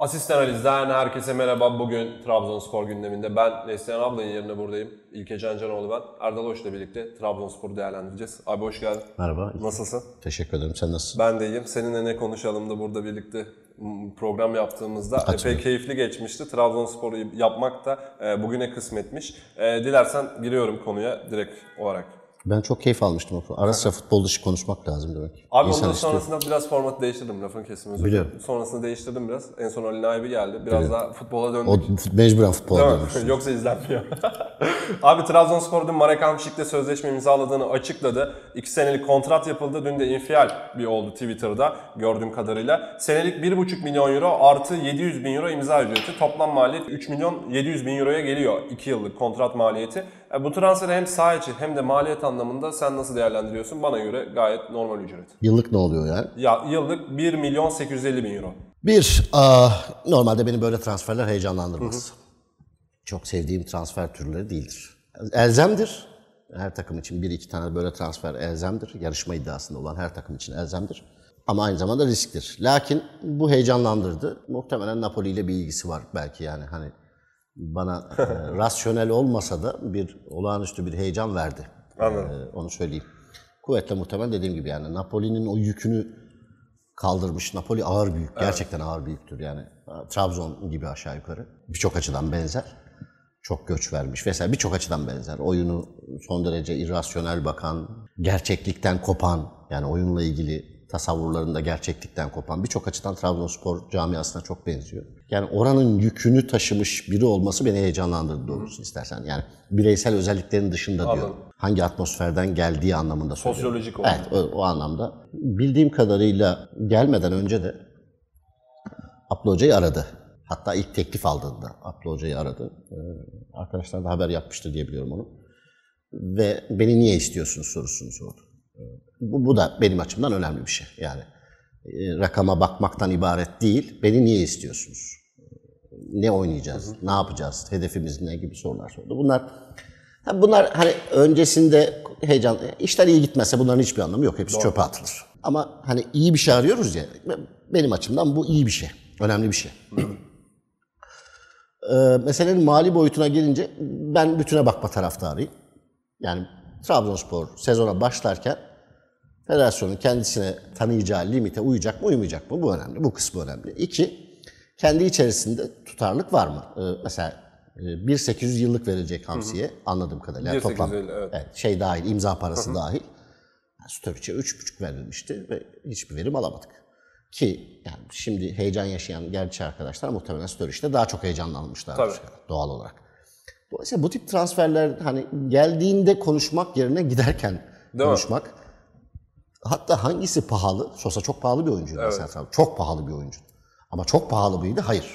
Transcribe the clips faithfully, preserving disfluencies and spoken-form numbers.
Asist Analiz'den herkese merhaba. Bugün Trabzonspor gündeminde ben Neslihan ablanın yerine buradayım. İlke Cancanoğlu ben. Erdal Hoş'la birlikte Trabzonspor'u değerlendireceğiz. Abi hoş geldin. Merhaba. Nasılsın? Teşekkür ederim. Sen nasılsın? Ben de iyiyim. Seninle ne konuşalım da burada birlikte program yaptığımızda Açılıyor. epey keyifli geçmişti. Trabzonspor'u yapmak da bugüne kısmetmiş. Dilersen giriyorum konuya direkt olarak. Ben çok keyif almıştım. Ara sıra futbol dışı konuşmak lazım demek. Abi İnsan ondan sonrasında istiyor. Biraz formatı değiştirdim. Lafın kesimi özür Biliyorum. Sonrasında değiştirdim biraz. En son Ali Naibi geldi. Biraz Biliyorum. daha futbola döndük. O mecburen futbola dönmüştü. Yoksa izlenmiyor. Abi Trabzonspor dün Marek Hamšík'le sözleşme imzaladığını açıkladı. İki senelik kontrat yapıldı. Dün de infial bir oldu Twitter'da gördüğüm kadarıyla. Senelik bir buçuk milyon euro artı yedi yüz bin euro imza ücreti. Toplam maliyet üç milyon yedi yüz bin euroya geliyor. iki yıllık kontrat maliyeti. Bu transferi hem saha içi hem de maliyet anlamında sen nasıl değerlendiriyorsun? Bana göre gayet normal ücret. Yıllık ne oluyor yani? Ya yıllık bir milyon sekiz yüz elli bin euro. Bir, ah, normalde beni böyle transferler heyecanlandırmaz. Hı hı. Çok sevdiğim transfer türleri değildir. Elzemdir. Her takım için bir iki tane böyle transfer elzemdir. Yarışma iddiasında olan her takım için elzemdir. Ama aynı zamanda risktir. Lakin bu heyecanlandırdı. Muhtemelen Napoli ile bir ilgisi var belki yani hani. Bana e, rasyonel olmasa da bir olağanüstü bir heyecan verdi. Anladım. E, onu söyleyeyim. Kuvvetle muhtemelen dediğim gibi yani Napoli'nin o yükünü kaldırmış. Napoli ağır büyük. Evet. Gerçekten ağır büyüktür yani. Trabzon gibi aşağı yukarı. Birçok açıdan benzer. Çok göç vermiş vesaire. Birçok açıdan benzer. Oyunu son derece irrasyonel bakan, gerçeklikten kopan yani oyunla ilgili tasavvurlarında gerçeklikten kopan birçok açıdan Trabzonspor camiasına çok benziyor. Yani oranın yükünü taşımış biri olması beni heyecanlandırdı doğrusu istersen. Yani bireysel özelliklerin dışında Anladım. diyor. Hangi atmosferden geldiği anlamında söylüyorum. Sosyolojik olarak. Evet o, o anlamda. Bildiğim kadarıyla gelmeden önce de Abdullah Hoca'yı aradı. Hatta ilk teklif aldığında Abdullah Hoca'yı aradı. Ee, arkadaşlar da haber yapmıştı diye biliyorum onu. Ve beni niye istiyorsunuz sorusunu sordu. Bu, bu da benim açımdan önemli bir şey. Yani e, rakama bakmaktan ibaret değil. Beni niye istiyorsunuz? Ne oynayacağız? Hı hı. Ne yapacağız? Hedefimiz ne gibi sorular sordu. Bunlar bunlar hani öncesinde heyecan, işler iyi gitmezse bunların hiçbir anlamı yok. Hepsi Doğru. çöpe atılır. Ama hani iyi bir şey arıyoruz ya. Benim açımdan bu iyi bir şey. Önemli bir şey. ee, meselenin mali boyutuna gelince ben bütüne bakma taraftarıyım. Yani Trabzonspor sezona başlarken federasyonun kendisine tanıyacağı limite uyacak mı uymayacak mı? Bu önemli. Bu kısmı önemli. İki, kendi içerisinde tutarlılık var mı? Ee, mesela bir milyon sekiz yüz yıllık verilecek Hamsi'ye anladığım kadarıyla. Yani toplam evet. Evet, şey dahil, imza parası hı hı. dahil. Sturic'e üç buçuk verilmişti ve hiçbir verim alamadık. Ki yani şimdi heyecan yaşayan gerçi arkadaşlar muhtemelen Sturic'te daha çok heyecanlanmışlardır doğal olarak. Dolayısıyla bu tip transferler hani geldiğinde konuşmak yerine giderken Değil konuşmak. Mi? Hatta hangisi pahalı? Sosa çok pahalı bir oyuncu. Evet. Mesela. Çok pahalı bir oyuncu. Ama çok pahalı mıydı? Hayır.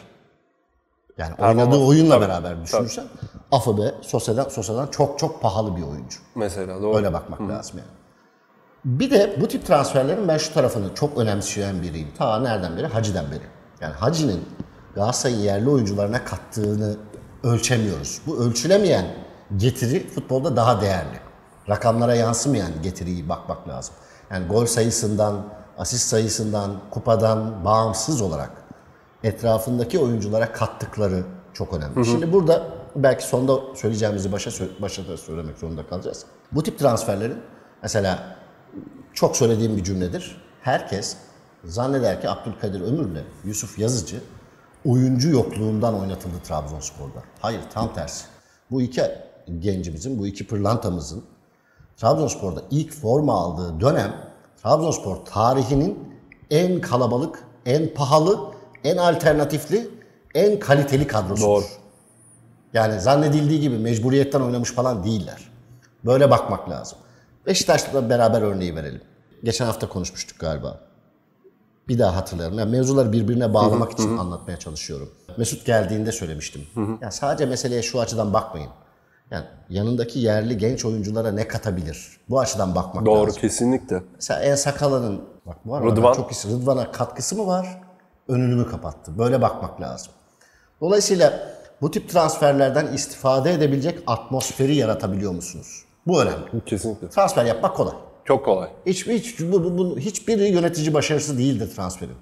Yani tamam, oynadığı ama, oyunla tabii, beraber düşünürsen Afobe, Sosa'dan, Sosa'dan çok çok pahalı bir oyuncu. Mesela doğru. Öyle bakmak Hı. lazım yani. Bir de bu tip transferlerin ben şu tarafını çok önemseyen biriyim. Ta nereden beri? Hacı'den beri. Yani Hacı'nın Galatasaray'ın yerli oyuncularına kattığını ölçemiyoruz. Bu ölçülemeyen getiri futbolda daha değerli. Rakamlara yansımayan getiriyi bakmak lazım. Yani gol sayısından, asist sayısından, kupadan bağımsız olarak etrafındaki oyunculara kattıkları çok önemli. Hı hı. Şimdi burada belki sonda söyleyeceğimizi başa, başa da söylemek zorunda kalacağız. Bu tip transferlerin mesela çok söylediğim bir cümledir. Herkes zanneder ki Abdülkadir Ömür'le Yusuf Yazıcı oyuncu yokluğundan oynatıldı Trabzonspor'da. Hayır, tam tersi. Bu iki gencimizin, bu iki pırlantamızın Trabzonspor'da ilk forma aldığı dönem Trabzonspor tarihinin en kalabalık, en pahalı, en alternatifli, en kaliteli kadrosudur. Doğru. Yani zannedildiği gibi mecburiyetten oynamış falan değiller. Böyle bakmak lazım. Beşiktaş'la beraber örneği verelim. Geçen hafta konuşmuştuk galiba. Bir daha hatırlayalım. Yani mevzuları birbirine bağlamak hı hı, için hı. anlatmaya çalışıyorum. Mesut geldiğinde söylemiştim. Hı hı. Yani sadece meseleye şu açıdan bakmayın. Yani yanındaki yerli genç oyunculara ne katabilir? Bu açıdan bakmak Doğru, lazım. Doğru, kesinlikle. Mesela En Sakala'nın bak bu arada Rıdvan. çok iyisi. Rıdvan'a katkısı mı var? Önünü mü kapattı? Böyle bakmak lazım. Dolayısıyla bu tip transferlerden istifade edebilecek atmosferi yaratabiliyor musunuz? Bu önemli. Kesinlikle. Transfer yapmak kolay. Çok kolay. Hiç, hiç, bu, bu, hiçbir yönetici başarısı değildir transferin.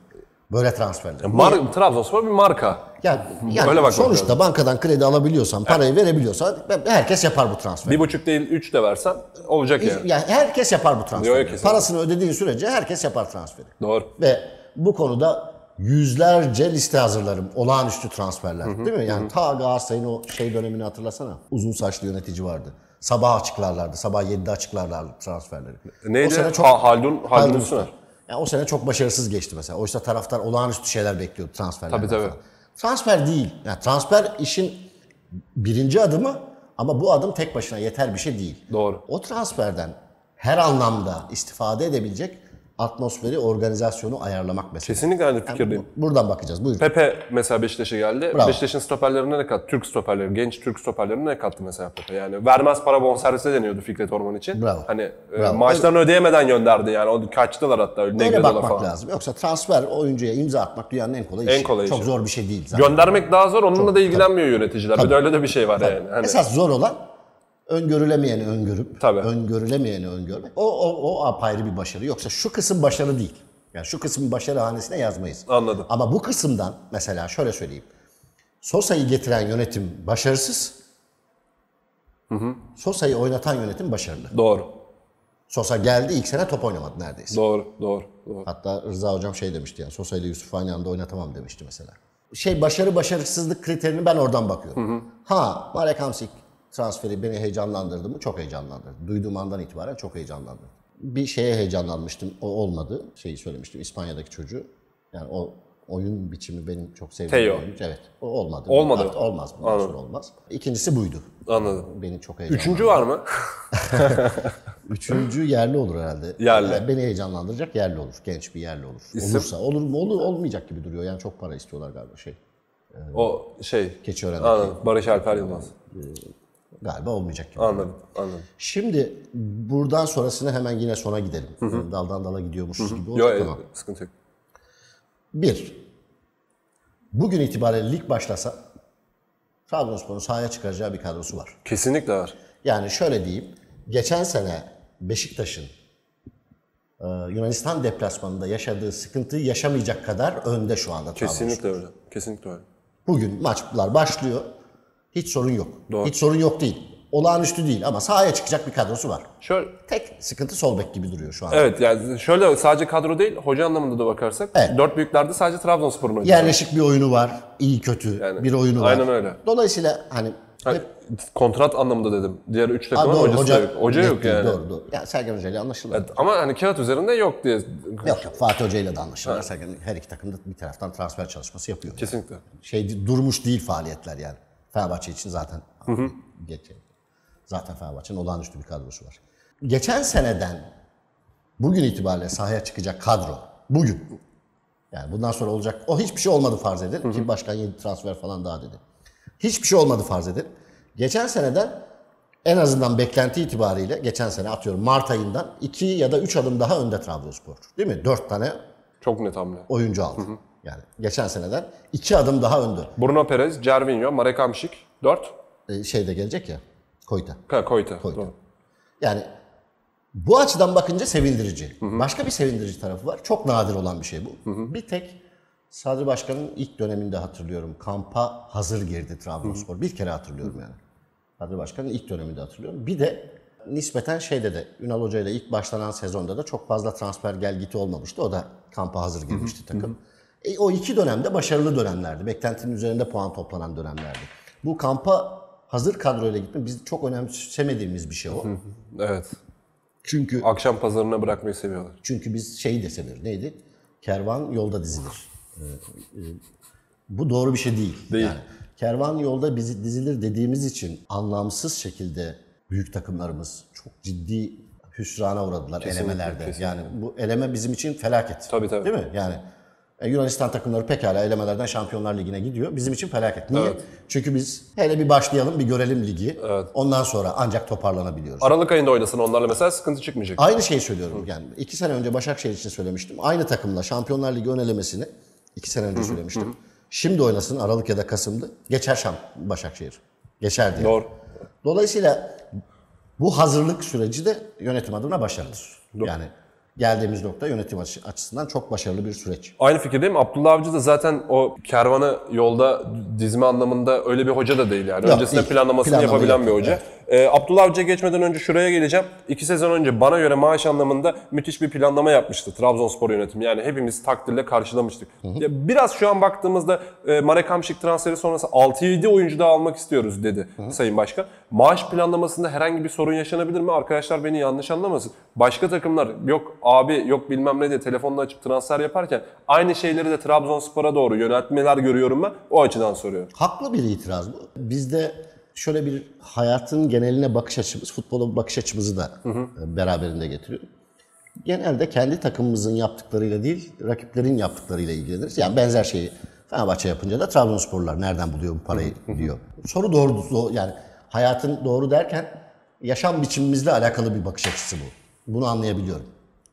Böyle transferler. Mar Trabzonspor bir marka. Yani, yani Öyle bakmak sonuçta lazım. bankadan kredi alabiliyorsan, parayı verebiliyorsan herkes yapar bu transferi. Bir buçuk değil üç de versen olacak yani. Yani herkes yapar bu Yok, transferi. kesinlikle. Parasını ödediğin sürece herkes yapar transferi. Doğru. Ve bu konuda yüzlerce liste hazırlarım. Olağanüstü transferler. Değil mi? Yani ta Galatasaray'ın o şey dönemini hatırlasana. Uzun saçlı yönetici vardı. Sabah açıklarlardı. Sabah yedide açıklarlardı transferleri. Neydi? O sene çok, Ha, Haldun, Haldun Haldun Üstüner. Üstüner. Yani o sene çok başarısız geçti mesela. Oysa taraftar olağanüstü şeyler bekliyordu transferlerden Tabii, tabii. falan. Transfer değil. Yani transfer işin birinci adımı ama bu adım tek başına yeter bir şey değil. Doğru. O transferden her anlamda istifade edebilecek atmosferi, organizasyonu ayarlamak meselesi. Kesinlikle aynı fikirdeyim. Buradan bakacağız. Buyurun. Pepe mesela Beşiktaş'a geldi. Bravo. Beşiktaş'ın stoperlerine ne kattı? Türk stoperleri, genç Türk stoperlerine ne kattı mesela Pepe? Yani vermez para bonservise deniyordu Fikret Orman için. Bravo. Hani e, Bravo. maaşlarını ödeyemeden gönderdi yani. O kaçtılar hatta. Öyle Negredo'la bakmak falan. lazım. Yoksa transfer oyuncuya imza atmak dünyanın en kolay işi. En kolay Çok işi. zor bir şey değil zaten. Göndermek daha zor. Onunla da ilgilenmiyor yöneticiler. Bir de öyle de bir şey var yani. Hani, Esas zor olan öngörülemeyeni öngörüp, Tabii. öngörülemeyeni öngörmek. O, o, o apayrı bir başarı. Yoksa şu kısım başarı değil. Yani şu kısmı başarı hanesine yazmayız. Anladım. Ama bu kısımdan mesela şöyle söyleyeyim. Sosa'yı getiren yönetim başarısız. Hı hı. Sosa'yı oynatan yönetim başarılı. doğru. Sosa geldi ilk sene top oynamadı neredeyse. Doğru. Doğru. Doğru. Hatta Rıza hocam şey demişti yani Sosa ile Yusuf aynı anda oynatamam demişti mesela. Şey başarı başarısızlık kriterini ben oradan bakıyorum. Hı hı. Ha Marek Hamsik transferi beni heyecanlandırdı mı? Çok heyecanlandırdı. Duyduğum andan itibaren çok heyecanlandırdı. Bir şeye heyecanlanmıştım. O olmadı. Şeyi söylemiştim İspanya'daki çocuğu. Yani o oyun biçimi benim çok sevdiğim Teo. bir oyuncu. Evet. O olmadı. Olmadı. Artık olmaz. Bundan sonra olmaz. İkincisi buydu. Anladım. Beni çok heyecanlandırdı. Üçüncü var mı? Üçüncü yerli olur herhalde. Yerli. Yani beni heyecanlandıracak yerli olur. Genç bir yerli olur. İsim? Olursa olur mu? Olur, olmayacak gibi duruyor. Yani çok para istiyorlar galiba şey. O şey. Keçiören'deki. Anladım. Barış Alper Yılmaz. Galiba olmayacak gibi. Anladım. Anladım. Şimdi buradan sonrasını hemen yine sona gidelim. Daldan dala gidiyormuşuz gibi Yok, olacak ama. sıkıntı yok. Bir, bugün itibariyle lig başlasa Trabzonspor'un sahaya çıkaracağı bir kadrosu var. Kesinlikle var. Yani şöyle diyeyim, geçen sene Beşiktaş'ın e, Yunanistan deplasmanında yaşadığı sıkıntıyı yaşamayacak kadar önde şu anda Trabzonspor. Kesinlikle öyle. Kesinlikle öyle. Bugün maçlar başlıyor, hiç sorun yok. Doğru. Hiç sorun yok değil. Olağanüstü değil ama sahaya çıkacak bir kadrosu var. Şöyle, Tek sıkıntı sol bek gibi duruyor şu anda. evet yani şöyle sadece kadro değil, hoca anlamında da bakarsak Evet. dört büyüklerde sadece Trabzonspor'un oyuncusu. Yerleşik bir oyunu var, iyi kötü Yani, bir oyunu var. aynen öyle. Dolayısıyla hani Ha, hep kontrat anlamında dedim. Diğer üç Aa, takımın doğru, hocası hoca, da yok. Hoca net yok değil, yani. Doğru doğru. Ya Sergen Hoca ile anlaşılır. Evet, ama hani kağıt üzerinde yok diye. Yok yok Fatih Hoca ile de anlaşılır. Sergen her iki takım da bir taraftan transfer çalışması yapıyor. Kesinlikle. Şey durmuş değil faaliyetler yani. Fenerbahçe için zaten geçen. Zaten Fenerbahçe'nin olağanüstü bir kadrosu var. Geçen seneden bugün itibariyle sahaya çıkacak kadro. Bugün. Yani bundan sonra olacak. O hiçbir şey olmadı farz edin. Ki başkan yedi transfer falan daha dedi. Hiçbir şey olmadı farz edin. Geçen seneden en azından beklenti itibariyle geçen sene atıyorum Mart ayından iki ya da üç adım daha önde Trabzonspor. Değil mi? Dört tane Çok net hamle. oyuncu aldı. Yani geçen seneden iki adım daha önde. Bruno Perez, Cervinho, Marek Hamšík dört. Ee, şey de gelecek ya. Koyta. Ha, Koyta. Koyta. Doğru. Yani bu açıdan bakınca sevindirici. Başka bir sevindirici tarafı var. Çok nadir olan bir şey bu. Bir tek Sadri Başkan'ın ilk döneminde hatırlıyorum. Kampa hazır girdi Trabzonspor. Bir kere hatırlıyorum yani. Sadri Başkan'ın ilk döneminde hatırlıyorum. Bir de nispeten şeyde de Ünal Hoca ile ilk başlanan sezonda da çok fazla transfer gelgiti olmamıştı. O da kampa hazır girmişti takım. E, o iki dönemde başarılı dönemlerdi. Beklentinin üzerinde puan toplanan dönemlerdi. Bu kampa hazır kadroyla gitme biz çok önemsemediğimiz bir şey o. Evet. Çünkü Akşam pazarına bırakmayı seviyorlar. çünkü biz şeyi de severiz. Neydi? Kervan yolda dizilir. Ee, e, bu doğru bir şey değil. Değil. Yani kervan yolda bizi dizilir dediğimiz için anlamsız şekilde büyük takımlarımız çok ciddi hüsrana uğradılar Kesinlikle, elemelerde. kesinlikle. Yani bu eleme bizim için felaket. Tabii, tabii. Değil mi? Yani e, Yunanistan takımları pekala elemelerden Şampiyonlar Ligi'ne gidiyor. Bizim için felaket. Niye? Evet. Çünkü biz hele bir başlayalım, bir görelim ligi. Evet. Ondan sonra ancak toparlanabiliyoruz. Aralık ayında oynasın onlarla mesela sıkıntı çıkmayacak. Aynı şeyi söylüyorum yani. iki sene önce Başakşehir için söylemiştim. Aynı takımla Şampiyonlar Ligi ön elemesini iki sene önce söylemiştim. Şimdi oynasın Aralık ya da Kasım'da. Geçer Şamp Başakşehir. Geçer diye. Doğru. Dolayısıyla bu hazırlık süreci de yönetim adına başarıdır. Yani geldiğimiz nokta yönetim açısından çok başarılı bir süreç. Aynı fikirdeyim. Abdullah Avcı da zaten o kervanı yolda dizme anlamında öyle bir hoca da değil yani. Yok, Öncesinde ilk planlamasını planlama yapabilen yapıyor, bir hoca. evet. Ee, Abdullah Avcı'ya geçmeden önce şuraya geleceğim. İki sezon önce bana göre maaş anlamında müthiş bir planlama yapmıştı Trabzonspor yönetimi. Yani hepimiz takdirle karşılamıştık. Hı hı. Ya biraz şu an baktığımızda e, Marek Hamšík transferi sonrası altı yedi oyuncu daha almak istiyoruz dedi hı hı. Sayın Başkan. Maaş planlamasında herhangi bir sorun yaşanabilir mi? Arkadaşlar beni yanlış anlamasın. Başka takımlar yok abi yok bilmem ne diye telefonla açıp transfer yaparken aynı şeyleri de Trabzonspor'a doğru yöneltmeler görüyorum ben. O açıdan soruyorum. Haklı bir itiraz bu. Bizde şöyle bir hayatın geneline bakış açımız, futbola bakış açımızı da hı hı. beraberinde getiriyor. Genelde kendi takımımızın yaptıklarıyla değil, rakiplerin yaptıklarıyla ilgileniriz. Yani benzer şeyi Fenerbahçe yapınca da Trabzonsporlular nereden buluyor bu parayı diyor. Soru doğru, yani hayatın doğru derken yaşam biçimimizle alakalı bir bakış açısı bu. Bunu anlayabiliyorum.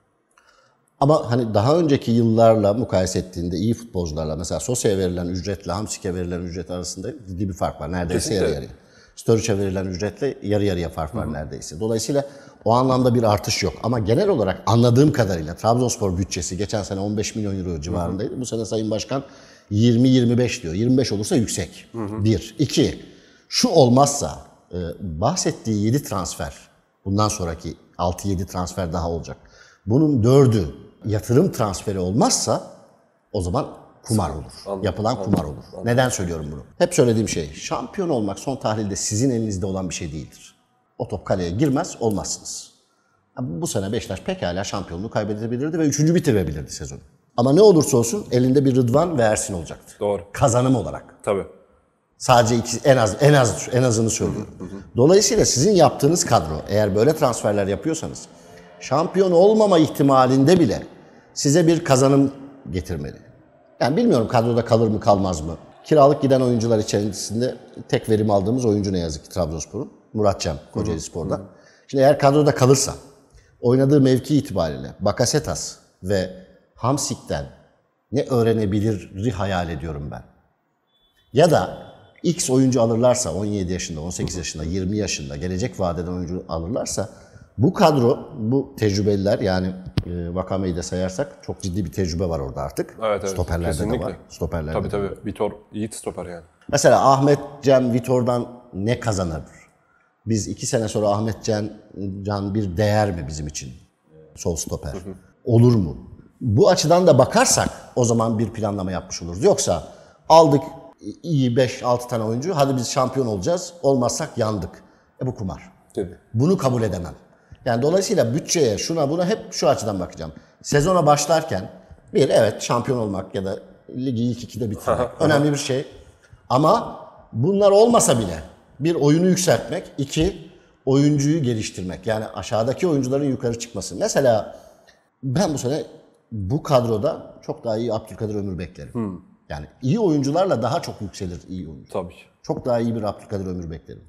Ama hani daha önceki yıllarla mukayese ettiğinde iyi futbolcularla mesela Sosa'ya verilen ücretle Hamšík'e verilen ücret arasında ciddi bir fark var. Neredeyse Kesinlikle. yarı yarıya. Sturridge'e verilen ücretle yarı yarıya fark var Hı-hı. neredeyse. Dolayısıyla o anlamda bir artış yok. Ama genel olarak anladığım kadarıyla Trabzonspor bütçesi geçen sene on beş milyon euro civarındaydı. Hı-hı. Bu sene Sayın Başkan yirmi yirmi beş diyor. yirmi beş olursa yüksek. Hı-hı. Bir. İki. Şu olmazsa e, bahsettiği yedi transfer, bundan sonraki altı yedi transfer daha olacak. Bunun dördü yatırım transferi olmazsa o zaman kumar olur. Anladım, Yapılan anladım, kumar olur. Anladım. Neden söylüyorum bunu? Hep söylediğim şey, şampiyon olmak son tahlilde sizin elinizde olan bir şey değildir. O top kaleye girmez, olmazsınız. Bu sene Beşiktaş pekala şampiyonluğu kaybedebilirdi ve üçüncü bitirebilirdi sezonu. Ama ne olursa olsun elinde bir Rıdvan ve Ersin olacaktı. Doğru. Kazanım olarak. Tabii. Sadece iki, en az en az en azını söylüyorum. Hı hı hı. Dolayısıyla sizin yaptığınız kadro, eğer böyle transferler yapıyorsanız, şampiyon olmama ihtimalinde bile size bir kazanım getirmeli. Yani bilmiyorum kadroda kalır mı kalmaz mı? Kiralık giden oyuncular içerisinde tek verim aldığımız oyuncu ne yazık ki Trabzonspor'un. Murat Cem, Kocaeli Spor'da. Hı hı. Şimdi eğer kadroda kalırsa, oynadığı mevki itibariyle Bakasetas ve Hamšík'ten ne öğrenebiliri hayal ediyorum ben. Ya da X oyuncu alırlarsa, on yedi yaşında, on sekiz yaşında, yirmi yaşında gelecek vadeden oyuncu alırlarsa bu kadro, bu tecrübeliler yani e, Vakame'yi de sayarsak çok ciddi bir tecrübe var orada artık. Evet, evet. Stoperlerde Kesinlikle. de var. Stoperlerde tabii de tabii. var. Vitor iyi stoper yani. Mesela Ahmet Can Vitor'dan ne kazanır? Biz iki sene sonra Ahmet Can, Can bir değer mi bizim için? Sol stoper. Hı hı. Olur mu? Bu açıdan da bakarsak o zaman bir planlama yapmış oluruz. Yoksa aldık iyi beş altı tane oyuncu, hadi biz şampiyon olacağız, olmazsak yandık. E bu kumar. Tabii. Bunu kabul edemem. Yani dolayısıyla bütçeye, şuna buna hep şu açıdan bakacağım. Sezona başlarken bir, evet şampiyon olmak ya da ligi ilk ikide bitirmek önemli bir şey. Ama bunlar olmasa bile bir oyunu yükseltmek, iki oyuncuyu geliştirmek. Yani aşağıdaki oyuncuların yukarı çıkması. Mesela ben bu sene bu kadroda çok daha iyi Abdülkadir Ömür beklerim. Hmm. Yani iyi oyuncularla daha çok yükselir iyi oyuncu. Tabii. Çok daha iyi bir Abdülkadir Ömür beklerim.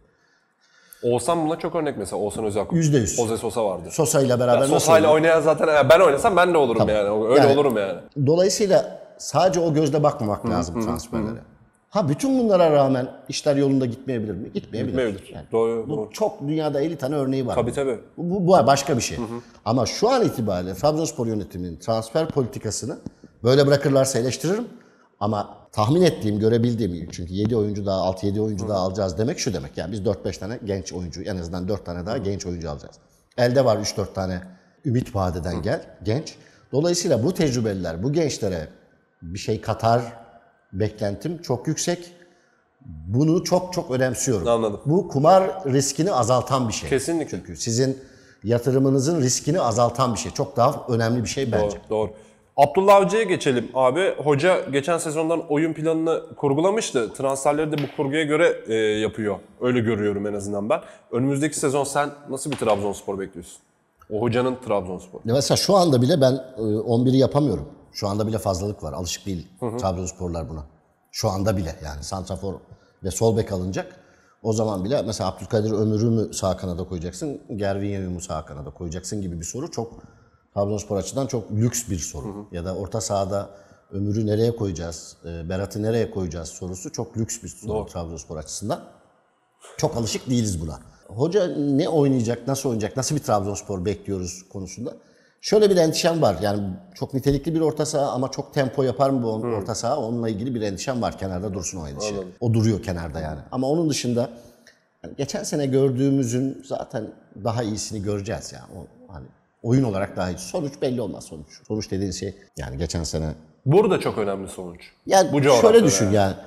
Oğuzhan buna çok örnek mesela. Oğuzhan Özakul. yüzde yüz. Oze Sosa vardı. Sosa ile beraber nasıl? Sosa ile oynayan zaten yani ben oynasam ben de olurum Tabii. yani. Öyle yani, olurum yani. Dolayısıyla sadece o gözle bakmamak hı, lazım hı, transferlere. Hı. Ha bütün bunlara rağmen işler yolunda gitmeyebilir mi? Gitmeyebilir. Gitmeyebilir. Yani doğru, bu doğru. Çok dünyada elli tane örneği var. Tabii tabii. Bu, bu başka bir şey. Hı hı. Ama şu an itibariyle Trabzonspor yönetiminin transfer politikasını böyle bırakırlarsa eleştiririm. Ama tahmin ettiğim, görebildiğim, çünkü yedi oyuncu daha, altı yedi oyuncu Hı. daha alacağız demek şu demek. Yani biz dört beş tane genç oyuncu, en azından dört tane daha Hı. genç oyuncu alacağız. Elde var üç dört tane ümit vadeden Hı. gel, genç. Dolayısıyla bu tecrübeliler, bu gençlere bir şey katar beklentim çok yüksek. Bunu çok çok önemsiyorum. Anladım. Bu kumar riskini azaltan bir şey. Kesinlikle. Çünkü sizin yatırımınızın riskini azaltan bir şey. Çok daha önemli bir şey bence. Doğru, doğru. Abdullah Avcı'ya geçelim abi. Hoca geçen sezondan oyun planını kurgulamıştı. Transferleri de bu kurguya göre e, yapıyor. Öyle görüyorum en azından ben. Önümüzdeki sezon sen nasıl bir Trabzonspor bekliyorsun? O hocanın Trabzonspor. Mesela şu anda bile ben on biri yapamıyorum. Şu anda bile fazlalık var. Alışık değil hı hı. Trabzonsporlar buna. Şu anda bile yani santrafor ve sol bek alınacak. O zaman bile mesela Abdülkadir Ömür'ü mü sağ kanada koyacaksın, Gervinho'yu mu sağ kanada koyacaksın gibi bir soru çok Trabzonspor açıdan çok lüks bir soru. Hı hı. Ya da orta sahada Ömür'ü nereye koyacağız, Berat'ı nereye koyacağız sorusu çok lüks bir soru Doğru. Trabzonspor açısından. Çok alışık değiliz buna. Hoca ne oynayacak, nasıl oynayacak, nasıl bir Trabzonspor bekliyoruz konusunda Şöyle bir endişem var. Yani çok nitelikli bir orta saha ama çok tempo yapar mı bu orta saha? Onunla ilgili bir endişem var. Kenarda dursun o endişe. Anladım. O duruyor kenarda yani. Ama onun dışında yani geçen sene gördüğümüzün zaten daha iyisini göreceğiz yani. O, hani oyun olarak daha iyi. Sonuç belli olmaz sonuç. Sonuç dediğin şey yani geçen sene. Burada çok önemli sonuç. Yani Bu şöyle düşün yani. yani.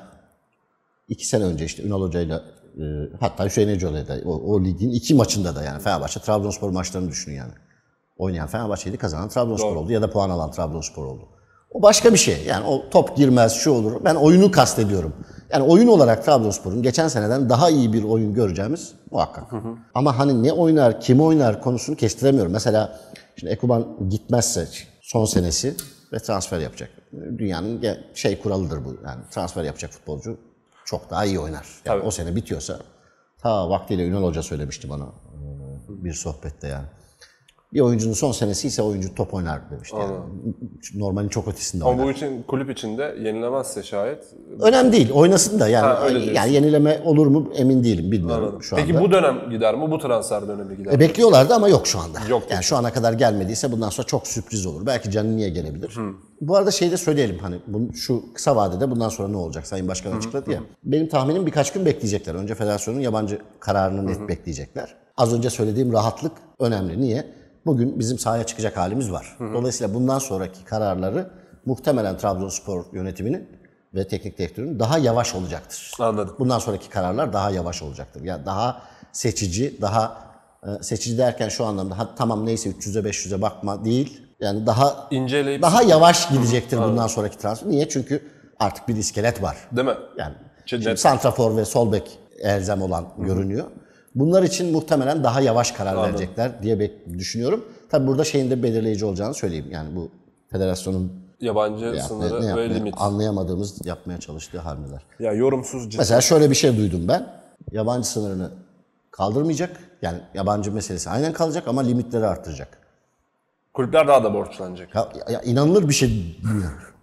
iki sene önce işte Ünal Hoca'yla e, hatta Hüseyin Eceoğlu'yla da o, o ligin iki maçında da yani Fenerbahçe Trabzonspor maçlarını düşünün yani. Oynayan Fenerbahçe'ydi, kazanan Trabzonspor Doğru. oldu ya da puan alan Trabzonspor oldu. O başka bir şey. Yani o top girmez, şu olur. Ben oyunu kastediyorum. Yani oyun olarak Trabzonspor'un geçen seneden daha iyi bir oyun göreceğimiz muhakkak. Hı hı. Ama hani ne oynar, kim oynar konusunu kestiremiyorum. Mesela şimdi Ekuban gitmezse son senesi ve transfer yapacak. Dünyanın şey kuralıdır bu. Yani transfer yapacak futbolcu çok daha iyi oynar. Yani o sene bitiyorsa ta vaktiyle Ünal Hoca söylemişti bana bir sohbette yani. Bir oyuncunun son senesi ise oyuncu top oynar demişti. Yani. Normalin çok ötesinde Ama oynar. bu için kulüp içinde yenilemezse şayet. Önemli değil. Oynasın da yani, Ha, öyle diyorsun. yani yenileme olur mu emin değilim. Bilmiyorum Anladım. şu Peki anda. bu dönem gider mi? Bu transfer dönemi gider E, mi? bekliyorlardı ama yok şu anda. Yok. Yani şu ana kadar gelmediyse bundan sonra çok sürpriz olur. Belki Canini'ye gelebilir. Bu arada şey de söyleyelim hani bunu, şu kısa vadede bundan sonra ne olacak? Sayın Başkan açıkladı ya. Benim tahminim birkaç gün bekleyecekler. Önce federasyonun yabancı kararını net bekleyecekler. Az önce söylediğim rahatlık önemli. Niye? Bugün bizim sahaya çıkacak halimiz var. Dolayısıyla bundan sonraki kararları muhtemelen Trabzonspor yönetiminin ve teknik direktörün daha yavaş olacaktır. Anladım. Bundan sonraki kararlar daha yavaş olacaktır. Yani daha seçici, daha e, seçici derken şu anlamda ha, tamam neyse üç yüze beş yüze bakma değil. Yani daha İnceleyip daha yavaş gidecektir bundan sonraki transfer. Niye? Çünkü artık bir iskelet var. değil mi? Yani Şimdi şimdi net. santrafor ve sol bek elzem olan görünüyor. Bunlar için muhtemelen daha yavaş karar verecekler diye bek- düşünüyorum. Tabii burada şeyin de belirleyici olacağını söyleyeyim. Yani bu federasyonun Yabancı yapmaya- sınırı ne ve yapmaya- limit. anlayamadığımız yapmaya çalıştığı hamleler. Ya yorumsuz ciddi. Mesela şöyle bir şey duydum ben. Yabancı sınırını kaldırmayacak. Yani yabancı meselesi aynen kalacak ama limitleri arttıracak. Kulüpler daha da borçlanacak. Ya, ya inanılır bir şey değil.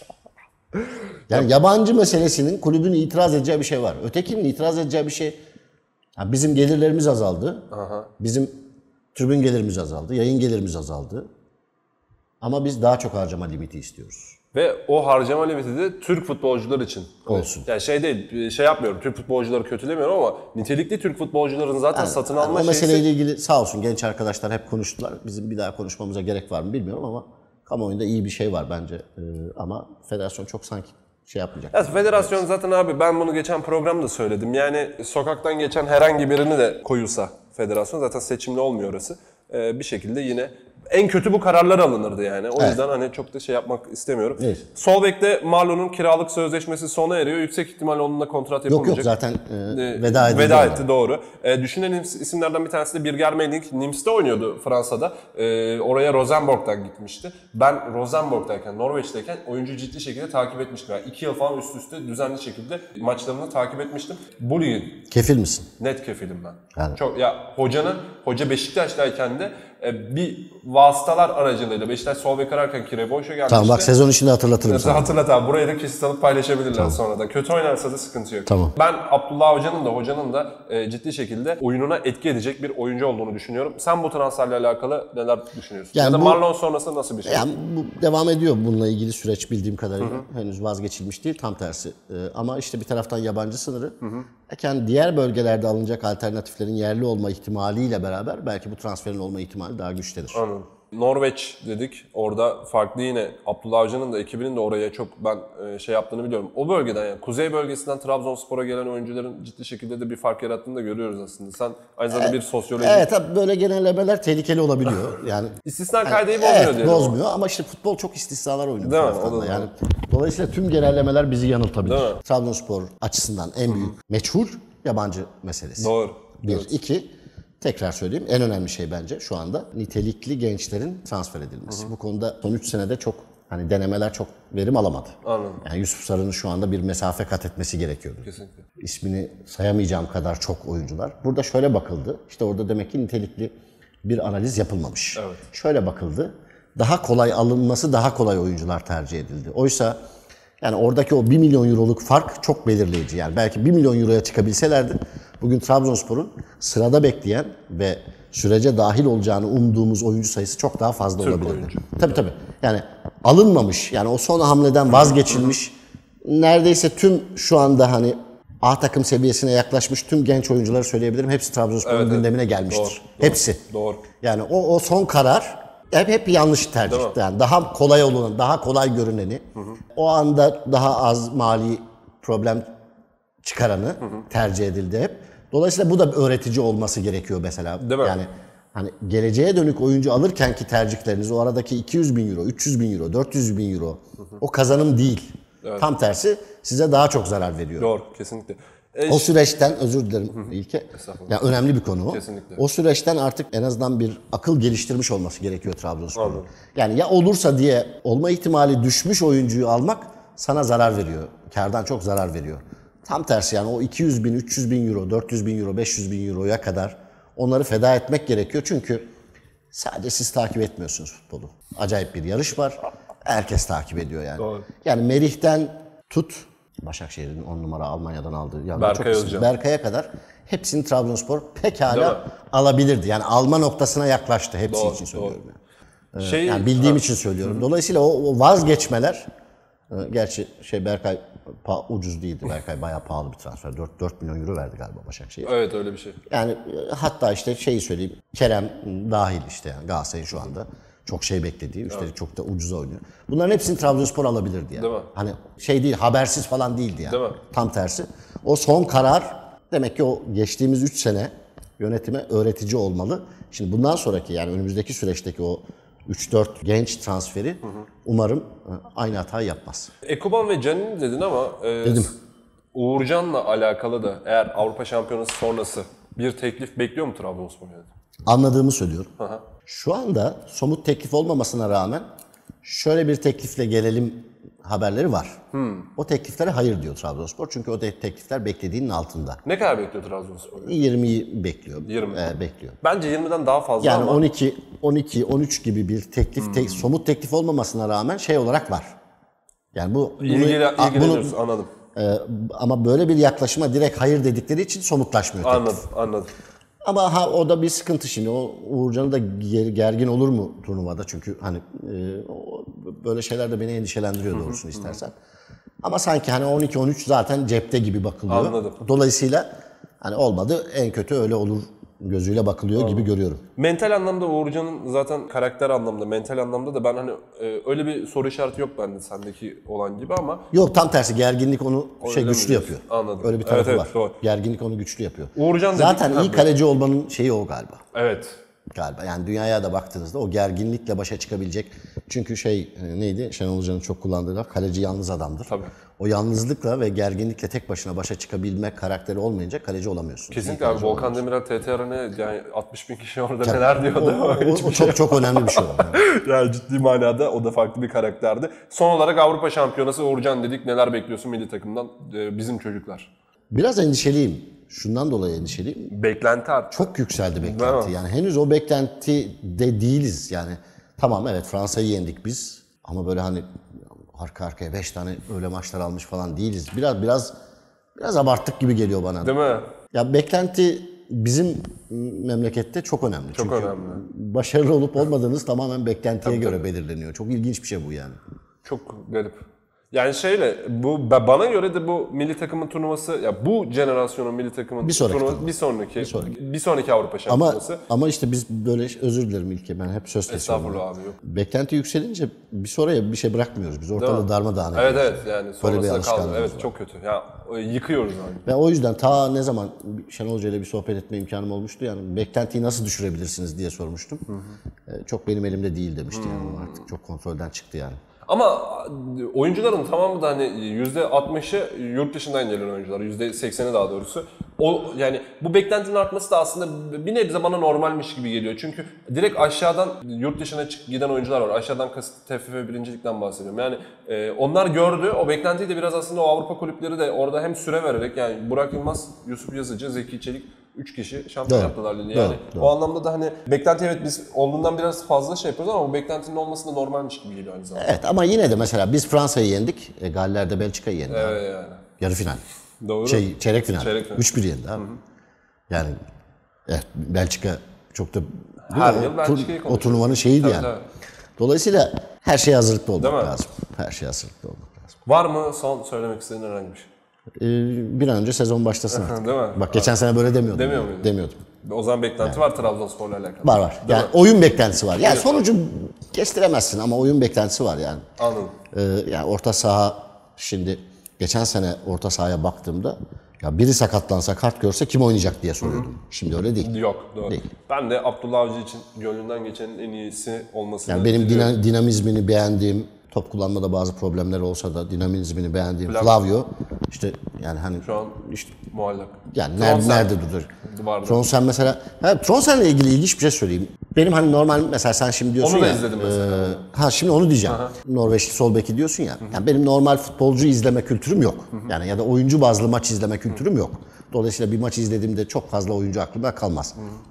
Yani yabancı meselesinin kulübün itiraz edeceği bir şey var. Ötekinin itiraz edeceği bir şey. Ya bizim gelirlerimiz azaldı. Aha. Bizim tribün gelirimiz azaldı. Yayın gelirimiz azaldı. Ama biz daha çok harcama limiti istiyoruz. Ve o harcama limiti de Türk futbolcular için. Olsun. Yani şey değil, şey yapmıyorum, Türk futbolcuları kötülemiyorum ama nitelikli Türk futbolcuların zaten Yani, satın yani alma o şeysi... meseleyle ilgili sağ olsun genç arkadaşlar hep konuştular. Bizim bir daha konuşmamıza gerek var mı bilmiyorum ama kamuoyunda iyi bir şey var bence. Ee, ama federasyon çok sanki şey yapmayacak. Ya federasyon zaten abi ben bunu geçen programda söyledim. Yani sokaktan geçen herhangi birini de koyulsa federasyon zaten seçimli olmuyor orası. Ee, bir şekilde yine en kötü bu kararlar alınırdı yani. O Evet. yüzden hani çok da şey yapmak istemiyorum. Evet. Sol bekte Marlon'un kiralık sözleşmesi sona eriyor. Yüksek ihtimalle onunla kontrat Yok yapılmayacak. yok zaten e, Ee, veda edildi. Veda ona. etti doğru. Ee, düşünen ims- isimlerden bir tanesi de Birger Meling. Nims'te oynuyordu Fransa'da. Ee, oraya Rosenborg'dan gitmişti. Ben Rosenborg'dayken, Norveç'teyken oyuncu ciddi şekilde takip etmiştim. Yani iki yıl falan üst üste düzenli şekilde maçlarını takip etmiştim. Bu ligin Kefil misin? net kefilim ben. Yani. Çok ya hocanın hoca Beşiktaş'tayken de e, bir vasıtalar aracılığıyla Beşiktaş sol bek ararken Kireboş'a gelmişti. Tamam bak sezon içinde hatırlatırım Mesela sana. hatırlat abi burayı da kesit alıp paylaşabilirler sonradan. Kötü oynarsa da sıkıntı yok. Tamam. Ben Abdullah Hoca'nın da hocanın da e, ciddi şekilde oyununa etki edecek bir oyuncu olduğunu düşünüyorum. Sen bu transferle alakalı neler düşünüyorsun? Yani ya da bu- Marlon sonrası nasıl bir şey? Yani bu devam ediyor bununla ilgili süreç bildiğim kadarıyla. Henüz vazgeçilmiş değil tam tersi. Ee, ama işte bir taraftan yabancı sınırı. Yani diğer bölgelerde alınacak alternatiflerin yerli olma ihtimaliyle beraber belki bu transferin olma ihtimali daha güçtedir. Anladım. Norveç dedik. Orada farklı yine Abdullah Avcı'nın da ekibinin de oraya çok ben e, şey yaptığını biliyorum. O bölgeden yani kuzey bölgesinden Trabzonspor'a gelen oyuncuların ciddi şekilde de bir fark yarattığını da görüyoruz aslında. Sen aynı zamanda bir sosyoloji... Evet tabii böyle genellemeler tehlikeli olabiliyor. Yani İstisna kaideyi bozmuyor evet, diyelim. bozmuyor ama işte futbol çok istisnalar oynuyor. Değil mi? bir taraftan O da da. doğru. Yani dolayısıyla tüm genellemeler bizi yanıltabilir. Değil mi? Trabzonspor açısından en büyük meçhul yabancı meselesi. Doğru. Bir, Evet. iki, tekrar söyleyeyim en önemli şey bence şu anda nitelikli gençlerin transfer edilmesi. Bu konuda son üç senede çok hani denemeler çok verim alamadı. Anladım. Yani Yusuf Sarı'nın şu anda bir mesafe kat etmesi gerekiyordu. Kesinlikle. İsmini sayamayacağım kadar çok oyuncular. Burada şöyle bakıldı. İşte orada demek ki nitelikli bir analiz yapılmamış. Evet. Şöyle bakıldı. Daha kolay alınması, daha kolay oyuncular tercih edildi. Oysa yani oradaki o bir milyon euroluk fark çok belirleyici. Yani belki bir milyon euroya çıkabilselerdi bugün Trabzonspor'un sırada bekleyen ve sürece dahil olacağını umduğumuz oyuncu sayısı çok daha fazla Türk olabilirdi. oyuncu. Tabii tabii. Yani alınmamış, yani o son hamleden vazgeçilmiş, neredeyse tüm şu anda hani A takım seviyesine yaklaşmış tüm genç oyuncuları söyleyebilirim. Hepsi Trabzonspor'un Evet, evet. gündemine gelmiştir. Doğru, doğru. Hepsi. Doğru. Yani o, o son karar hep hep yanlış tercih. Değil mi? Yani daha kolay olanı, daha kolay görüneni, hı hı. o anda daha az mali problem çıkaranı hı hı. tercih edildi hep. Dolayısıyla bu da öğretici olması gerekiyor mesela. Değil mi? Yani hani geleceğe dönük oyuncu alırkenki tercihleriniz o aradaki iki yüz bin euro, üç yüz bin euro, dört yüz bin euro hı hı. o kazanım değil. Evet. Tam tersi size daha çok zarar veriyor. Doğru, kesinlikle. E, o süreçten özür dilerim İlke. Yani önemli bir konu o. Kesinlikle. O süreçten artık en azından bir akıl geliştirmiş olması gerekiyor Trabzonspor'un. Yani ya olursa diye olma ihtimali düşmüş oyuncuyu almak sana zarar veriyor. Kârdan çok zarar veriyor. Tam tersi yani o iki yüz bin, üç yüz bin euro, dört yüz bin euro, beş yüz bin euroya kadar onları feda etmek gerekiyor. Çünkü sadece siz takip etmiyorsunuz futbolu. Acayip bir yarış var. Herkes takip ediyor yani. Doğru. Yani Merih'ten tut, Başakşehir'in on numara Almanya'dan aldığı. Yani Berkay Özcan. Berkay'a kadar hepsini Trabzonspor pekala alabilirdi. Yani alma noktasına yaklaştı. Hepsi doğru, için söylüyorum. Yani. Şey, yani bildiğim ha. için söylüyorum. Dolayısıyla o, o vazgeçmeler, gerçi şey Berkay ucuz değildi. Berkay bayağı pahalı bir transfer. dört, dört milyon euro verdi galiba Başakşehir. Evet öyle bir şey. Yani hatta işte şeyi söyleyeyim. Kerem dahil işte yani Galatasaray'ın şu anda. Çok şey beklediği, üstelik evet. çok da ucuza oynuyor. Bunların hepsini Trabzonspor alabilirdi yani. Değil mi? Hani şey değil, habersiz falan değildi yani. Değil mi? Tam tersi. O son karar demek ki o geçtiğimiz üç sene yönetime öğretici olmalı. Şimdi bundan sonraki yani önümüzdeki süreçteki o üç dört genç transferi hı hı. umarım aynı hatayı yapmaz. Ekuban ve Canini dedin ama e, Dedim. Uğurcan'la alakalı da eğer Avrupa Şampiyonası sonrası bir teklif bekliyor mu Trabzonspor yani? Anladığımı söylüyorum. Hı hı. Şu anda somut teklif olmamasına rağmen şöyle bir teklifle gelelim haberleri var. Hmm. O tekliflere hayır diyor Trabzonspor. Çünkü o teklifler beklediğinin altında. Ne kadar bekliyor Trabzonspor? yirmiyi bekliyor. yirmi. Ee, bekliyor. Bence yirmiden daha fazla yani ama. on iki, on iki, on üç gibi bir teklif, hmm. tek, somut teklif olmamasına rağmen şey olarak var. Yani bu İlgili, ilgileniyoruz bunu, anladım. E, ama böyle bir yaklaşıma direkt hayır dedikleri için somutlaşmıyor teklif. Anladım, anladım. Ama ha o da bir sıkıntı şimdi. O Uğurcan'ı da gergin olur mu turnuvada? Çünkü hani e, o, böyle şeyler de beni endişelendiriyor doğrusunu istersen. Ama sanki hani on iki on üç zaten cepte gibi bakılıyor. Anladım. Dolayısıyla hani olmadı en kötü öyle olur gözüyle bakılıyor Anladım. gibi görüyorum. Mental anlamda Uğurcan'ın zaten karakter anlamda, mental anlamda da ben hani e, öyle bir soru işareti yok bende sendeki olan gibi ama. Yok tam tersi gerginlik onu öyle şey güçlü yapıyor. Anladım. Öyle bir tarafı evet, var. Evet, doğru. Gerginlik onu güçlü yapıyor. Uğurcan zaten iyi kaleci olmanın şeyi o galiba. Evet. Galiba yani dünyaya da baktığınızda o gerginlikle başa çıkabilecek. Çünkü şey neydi Şenol Hoca'nın çok kullandığı laf kaleci yalnız adamdır. Tabii. O yalnızlıkla ve gerginlikle tek başına başa çıkabilmek karakteri olmayınca kaleci olamıyorsun. Kesinlikle abi Volkan Demirel T T Arena'ya yani altmış bin kişi orada Tabii. neler diyordu. O, o, o çok çok önemli bir şey o. Yani. yani ciddi manada o da farklı bir karakterdi. Son olarak Avrupa Şampiyonası Uğurcan dedik. Neler bekliyorsun milli takımdan ee, bizim çocuklar? Biraz endişeliyim. Şundan dolayı endişeliyim. Beklenti arttı. Çok yükseldi beklenti. Yani henüz o beklentide değiliz. Yani tamam evet Fransa'yı yendik biz ama böyle hani arka arkaya beş tane öyle maçlar almış falan değiliz. Biraz biraz biraz abarttık gibi geliyor bana. Değil mi? Ya beklenti bizim memlekette çok önemli. Çok Çünkü önemli. Başarılı olup olmadığınız tamamen beklentiye tabii, göre tabii. belirleniyor. Çok ilginç bir şey bu yani. Çok garip. Yani şeyle bu bana göre de bu milli takımın turnuvası ya bu jenerasyonun milli takımın bir sonraki turnuvası bir sonraki, bir sonraki bir sonraki Avrupa Şampiyonası. Ama ama işte biz böyle özür dilerim İlke ben hep söz kesiyorum. Estağfurullah abi yok. Beklenti yükselince bir sonraya bir şey bırakmıyoruz. Biz ortalığı darmadağın ediyoruz. Evet ediyoruz. evet yani sonrasında kaldı. Evet var. Çok kötü. Ya yıkıyoruz yani. Ve o yüzden ta ne zaman Şenol Hoca ile bir sohbet etme imkanım olmuştu yani beklentiyi nasıl düşürebilirsiniz diye sormuştum. Hı hı. Çok benim elimde değil demişti hmm. yani artık çok kontrolden çıktı yani. Ama oyuncuların tamamı da hani yüzde altmışı yurt dışından gelen oyuncular, yüzde sekseni daha doğrusu. O yani bu beklentinin artması da aslında bir nebze bana normalmiş gibi geliyor. Çünkü direkt aşağıdan yurt dışına çık giden oyuncular var. Aşağıdan kasıt T F F birincilikten bahsediyorum. Yani e, onlar gördü. O beklentiyi de biraz aslında o Avrupa kulüpleri de orada hem süre vererek yani Burak Yılmaz, Yusuf Yazıcı, Zeki Çelik üç kişi şampiyon doğru, yaptılar Lille. Doğru, Yani doğru. o anlamda da hani beklenti evet biz olduğundan biraz fazla şey yapıyoruz ama bu beklentinin olması da normalmiş gibi geliyor aynı zamanda. Evet ama yine de mesela biz Fransa'yı yendik. E, Galler de Belçika'yı yendi. Evet yani. Yarı final. Doğru. Şey çeyrek final. Çeyrek final. üç bir yendi abi. Hı hı. Yani evet Belçika Çok da Her o, yıl Belçika'yı o turnuvanın şeyiydi tabii, yani. Tabii. Dolayısıyla her şeye hazırlıklı olmak Değil mi? lazım. Her şeye hazırlıklı olmak lazım. Var mı son söylemek istediğin herhangi bir şey? Ee, bir an önce sezon başlasın artık. Değil mi? Bak geçen sene böyle demiyordum. Demiyor yani. muydun? Demiyordum. O zaman beklenti var Trabzonspor'la alakalı. Var var. Yani oyun beklentisi var. Yani sonucu kestiremezsin ama oyun beklentisi var yani. Anladım. Ee, yani orta saha şimdi geçen sene orta sahaya baktığımda ya biri sakatlansa kart görse kim oynayacak diye soruyordum. Hı-hı. Şimdi öyle değil. Yok doğru. Değil. Ben de Abdullah Avcı için gönlünden geçenin en iyisi olmasını Yani benim diliyorum. dina- dinamizmini beğendiğim, top kullanmada bazı problemler olsa da dinamizmini beğendiğim Flavio. Flavio işte yani hani Şu an işte muallak. yani nerede, Tronsen nerede durur? vardı. Tronsen mesela, ha, Tronsen'le ilgili ilginç bir şey söyleyeyim. Benim hani normal mesela sen şimdi diyorsun Onu da ya. izledim mesela. E, ha şimdi onu diyeceğim. Aha. Norveçli sol beki diyorsun ya. Yani benim normal futbolcu izleme kültürüm yok. Yani ya da oyuncu bazlı maç izleme kültürüm yok. Dolayısıyla bir maç izlediğimde çok fazla oyuncu aklımda kalmaz.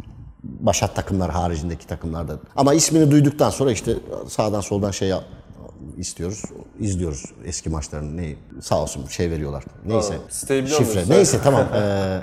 Başat takımlar haricindeki takımlarda. Ama ismini duyduktan sonra işte sağdan soldan şey istiyoruz, izliyoruz eski maçlarını. Ne sağ olsun şey veriyorlar. Neyse. Ha, siteyi biliyor Şifre. musun? Neyse tamam. Ee,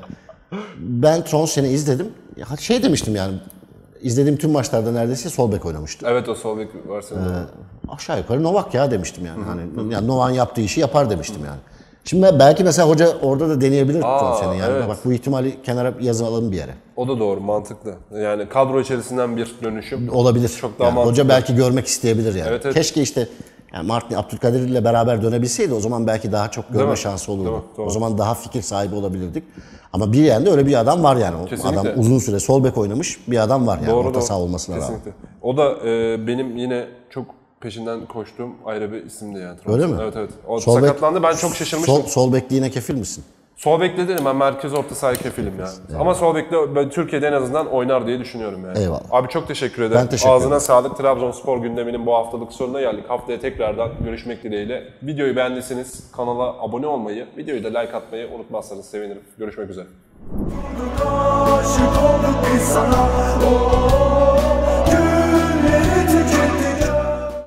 ben Tronsen'i izledim. Ya şey demiştim yani. İzlediğim tüm maçlarda neredeyse sol bek oynamıştı. Evet o sol bek var senin. Ee, Aşağı yukarı Novak ya demiştim yani. Hani yani Novak'ın yaptığı işi yapar demiştim yani. Şimdi ben, belki mesela hoca orada da deneyebilir Tronsen'i yani. Evet. Bak bu ihtimali kenara yazalım bir yere. O da doğru, mantıklı. Yani kadro içerisinden bir dönüşüm. Olabilir. Çok daha yani mantıklı. hoca belki görmek isteyebilir yani. Evet, evet. Keşke işte yani Martin Abdülkadir ile beraber dönebilseydi o zaman belki daha çok görme mi? şansı olurdu. Değil mi? Doğru. O zaman daha fikir sahibi olabilirdik. Ama bir yerde öyle bir adam var yani. O Kesinlikle. adam uzun süre sol bek oynamış bir adam var yani Doğru, orta doğru. saha olmasına rağmen. Kesinlikle. O da e, benim yine çok peşinden koştuğum ayrı bir isimdi yani. Öyle mi? Evet evet. O Sol bek- sakatlandı, ben çok şaşırmıştım. Sol, sol bekliğine kefil misin? Sol bekle dedim, ben merkez orta sahaya kefilim yani. Evet. Ama sol bekle ben Türkiye'de en azından oynar diye düşünüyorum yani. Eyvallah. Abi çok teşekkür ederim. Ben teşekkür Ağzına ederim. sağlık. Trabzonspor gündeminin bu haftalık sonuna geldik. Haftaya tekrardan görüşmek dileğiyle. Videoyu beğendiyseniz kanala abone olmayı, videoyu da like atmayı unutmazsanız sevinirim. Görüşmek üzere. Aşık olduk biz sana.